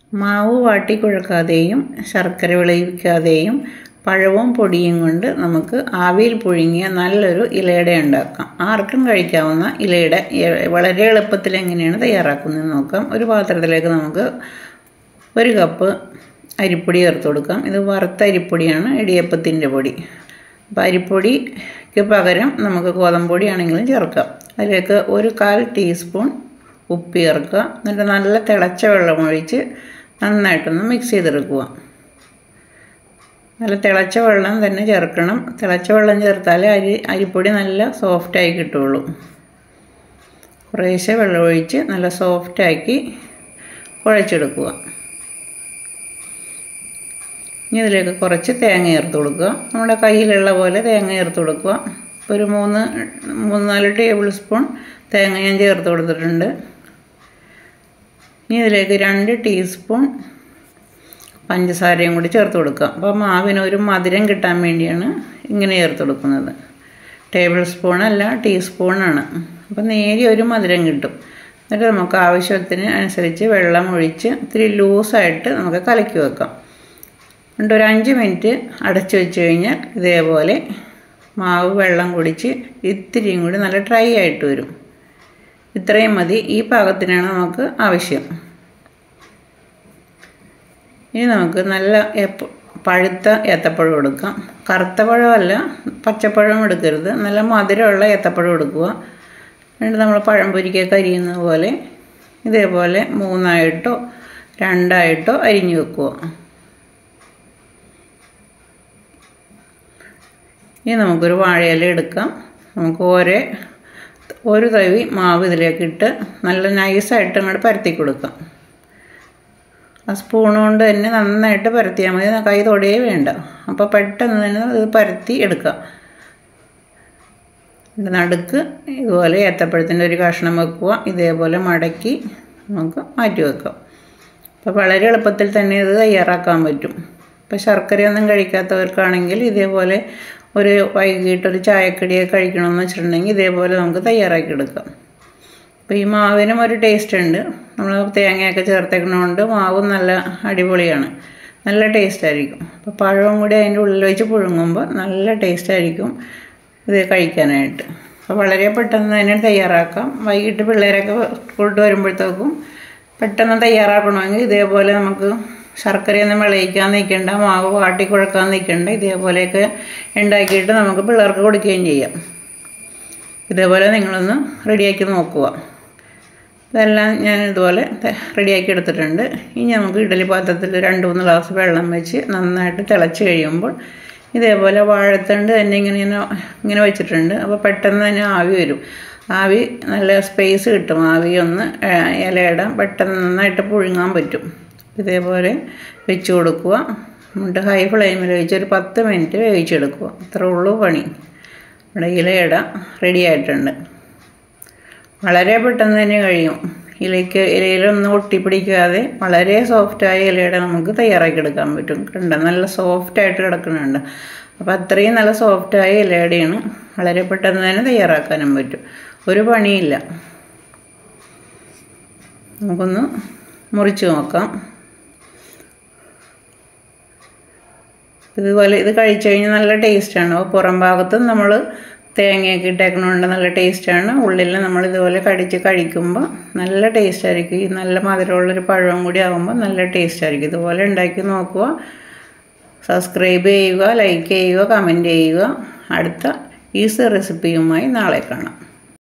മാവ് വാട്ടിക്കുഴക്കാതെയും ശർക്കര വിളയിക്കാതെയും പഴവും പൊടിയും കൊണ്ട് നമുക്ക് ആവിയിൽ പുഴുങ്ങിയ നല്ലൊരു ഇലയട ഉണ്ടാക്കാം. ആർക്കും കഴിക്കാവുന്ന ഇലയുടെ വളരെ എളുപ്പത്തിൽ എങ്ങനെയാണ് തയ്യാറാക്കുന്നതെന്ന് നോക്കാം. ഒരു പാത്രത്തിലേക്ക് നമുക്ക് 1 കപ്പ് അരിപ്പൊടി ചേർത്ത് കൊടുക്കാം. ഇത് വറുത്ത അരിപ്പൊടിയാണ്, ഇടിയപ്പത്തിൻ്റെ പൊടി. അപ്പോൾ അരിപ്പൊടിക്ക് പകരം നമുക്ക് ഗോതമ്പ് പൊടിയാണെങ്കിലും ചേർക്കാം. അതിലേക്ക് 1/4 ടീസ്പൂൺ ഉപ്പ് ചേർക്കുക. എന്നിട്ട് നല്ല തിളച്ച വെള്ളം ഒഴിച്ച് നന്നായിട്ടൊന്ന് മിക്സ് ചെയ്തെടുക്കുക. നല്ല തിളച്ച വെള്ളം തന്നെ ചേർക്കണം. തിളച്ച വെള്ളം ചേർത്താലേ അരിപ്പൊടി നല്ല സോഫ്റ്റായി കിട്ടുള്ളൂ. കുറേശ്ശെ വെള്ളം ഒഴിച്ച് നല്ല സോഫ്റ്റാക്കി കുഴച്ചെടുക്കുക. ഇനി ഇതിലേക്ക് കുറച്ച് തേങ്ങ ചേർത്ത് കൊടുക്കുക. നമ്മുടെ കയ്യിലുള്ള പോലെ തേങ്ങ ചേർത്ത് കൊടുക്കുക. ഒരു 3-4 ടേബിൾ സ്പൂൺ തേങ്ങ ഞാൻ ചേർത്ത് കൊടുത്തിട്ടുണ്ട്. ഇനി ഇതിലേക്ക് 2 ടീസ്പൂൺ പഞ്ചസാരയും കൂടി ചേർത്ത് കൊടുക്കുക. അപ്പോൾ മാവിന് ഒരു മധുരം കിട്ടാൻ വേണ്ടിയാണ് ഇങ്ങനെ ചേർത്ത് കൊടുക്കുന്നത്. ടേബിൾ സ്പൂണല്ല, ടീസ്പൂണാണ്. അപ്പോൾ നേരിയ ഒരു മധുരം കിട്ടും. എന്നിട്ട് നമുക്ക് ആവശ്യത്തിന് അനുസരിച്ച് വെള്ളം ഒഴിച്ച് ഇത്തിരി ലൂസായിട്ട് നമുക്ക് കലക്കി വെക്കാം. എന്നിട്ട് ഒരു 5 മിനിറ്റ് അടച്ചു വെച്ച് കഴിഞ്ഞാൽ ഇതേപോലെ മാവ് വെള്ളം കുടിച്ച് ഇത്തിരിയും കൂടി നല്ല ഡ്രൈ ആയിട്ട് വരും. ഇത്രയും മതി. ഈ പാകത്തിനാണ് നമുക്ക് ആവശ്യം. ഇനി നമുക്ക് നല്ല പഴുത്ത ഏത്തപ്പഴം എടുക്കാം. കറുത്ത പഴമല്ല, പച്ചപ്പഴം എടുക്കരുത്. നല്ല മധുരമുള്ള ഏത്തപ്പഴം എടുക്കുക. എന്നിട്ട് നമ്മൾ പഴംപൊരിക്കൊക്കെ അരിയുന്നത് പോലെ ഇതേപോലെ 3ആയിട്ടോ 2ആയിട്ടോ അരിഞ്ഞു വെക്കുക. ഇനി നമുക്കൊരു വാഴയില എടുക്കാം. നമുക്ക് ഒരു തവി മാവ് ഇതിലേക്കിട്ട് നല്ല നൈസായിട്ട് അങ്ങോട്ട് പരത്തി കൊടുക്കാം. ആ സ്പൂൺ കൊണ്ട് തന്നെ നന്നായിട്ട് പരത്തിയാൽ മതി. കൈ തൊടുകയേ വേണ്ട. അപ്പോൾ പെട്ടെന്ന് തന്നെ ഇത് പരത്തി എടുക്കാം. നടുക്ക് ഇതുപോലെ ഏത്തപ്പഴത്തിൻ്റെ ഒരു കഷ്ണം വെക്കുക. ഇതേപോലെ മടക്കി നമുക്ക് മാറ്റി വെക്കാം. അപ്പോൾ വളരെ എളുപ്പത്തിൽ തന്നെ ഇത് തയ്യാറാക്കാൻ പറ്റും. ഇപ്പോൾ ശർക്കരയൊന്നും കഴിക്കാത്തവർക്കാണെങ്കിൽ ഇതേപോലെ ഒരു വൈകിട്ടൊരു ചായക്കടിയൊക്കെ കഴിക്കണമെന്ന് വെച്ചിട്ടുണ്ടെങ്കിൽ ഇതേപോലെ നമുക്ക് തയ്യാറാക്കി എടുക്കാം. അപ്പോൾ ഈ മാവിനും ഒരു ടേസ്റ്റ് ഉണ്ട്. നമ്മൾ തേങ്ങയൊക്കെ ചേർത്തേക്കുന്നതുകൊണ്ട് മാവും നല്ല അടിപൊളിയാണ്, നല്ല ടേസ്റ്റ് ആയിരിക്കും. അപ്പോൾ പഴവും കൂടി അതിൻ്റെ ഉള്ളിൽ വെച്ച് പുഴുങ്ങുമ്പോൾ നല്ല ടേസ്റ്റ് ആയിരിക്കും ഇത് കഴിക്കാനായിട്ട്. അപ്പോൾ വളരെ പെട്ടെന്ന് തന്നെ തയ്യാറാക്കാം. വൈകിട്ട് പിള്ളേരൊക്കെ സ്കൂളിട്ട് വരുമ്പോഴത്തേക്കും പെട്ടെന്ന് തയ്യാറാക്കണമെങ്കിൽ ഇതേപോലെ നമുക്ക് ശർക്കരയൊന്നും വിളയിക്കാൻ നിൽക്കേണ്ട, മാവ് വാട്ടിക്കുഴക്കാൻ നിൽക്കേണ്ട. ഇതേപോലെയൊക്കെ ഉണ്ടാക്കിയിട്ട് നമുക്ക് പിള്ളേർക്ക് കൊടുക്കുകയും ചെയ്യാം. ഇതേപോലെ നിങ്ങളൊന്ന് റെഡിയാക്കി നോക്കുക. ഇതെല്ലാം ഞാൻ ഇതുപോലെ റെഡിയാക്കി എടുത്തിട്ടുണ്ട്. ഇനി നമുക്ക് ഇഡ്ഡലി പാത്രത്തിൽ 2-3 ഗ്ലാസ് വെള്ളം വെച്ച് നന്നായിട്ട് തിളച്ച് കഴിയുമ്പോൾ ഇതേപോലെ വാഴത്തണ്ട് തന്നെ ഇങ്ങനെ വെച്ചിട്ടുണ്ട്. അപ്പോൾ പെട്ടെന്ന് തന്നെ ആവി വരും. ആവി നല്ല സ്പേസ് കിട്ടും. ആവി ഒന്ന് ഇലയിടാൻ പെട്ടെന്ന് നന്നായിട്ട് പുഴുങ്ങാൻ പറ്റും. ഇതേപോലെ വെച്ച് കൊടുക്കുക. എന്നിട്ട് ഹൈ ഫ്ലെയിമിൽ വെച്ച് ഒരു 10 മിനിറ്റ് വേവിച്ചെടുക്കുക. അത്രേ ഉള്ളൂ പണി. ഇവിടെ ഇലയിട റെഡി ആയിട്ടുണ്ട്. വളരെ പെട്ടെന്ന് തന്നെ കഴിയും. ഇലയിലൊന്നും ഒട്ടിപ്പിടിക്കാതെ വളരെ സോഫ്റ്റായ ഇലയുടെ നമുക്ക് തയ്യാറാക്കി എടുക്കാൻ പറ്റും. കണ്ട നല്ല സോഫ്റ്റായിട്ട് കിടക്കുന്നുണ്ട്. അപ്പോൾ അത്രയും നല്ല സോഫ്റ്റായ ഇലയുടെയാണ്. വളരെ പെട്ടെന്ന് തന്നെ തയ്യാറാക്കാനും പറ്റും. ഒരു പണിയില്ല. നമുക്കൊന്ന് മുറിച്ച് നോക്കാം. ഇതുപോലെ ഇത് കഴിച്ചു കഴിഞ്ഞാൽ നല്ല ടേസ്റ്റാണ്. അപ്പോൾ പുറം ഭാഗത്തും നമ്മൾ തേങ്ങയൊക്കെ ഇട്ടേക്കണോണ്ട് നല്ല ടേസ്റ്റാണ്. ഉള്ളിൽ നമ്മൾ ഇതുപോലെ കടിച്ച് കഴിക്കുമ്പോൾ നല്ല ടേസ്റ്റായിരിക്കും. ഈ നല്ല മധുരമുള്ളൊരു പഴവും കൂടി ആകുമ്പോൾ നല്ല ടേസ്റ്റായിരിക്കും. ഇതുപോലെ ഉണ്ടാക്കി നോക്കുക. സബ്സ്ക്രൈബ് ചെയ്യുക, ലൈക്ക് ചെയ്യുക, കമൻറ്റ് ചെയ്യുക. അടുത്ത ഈസി റെസിപ്പിയുമായി നാളെ കാണാം.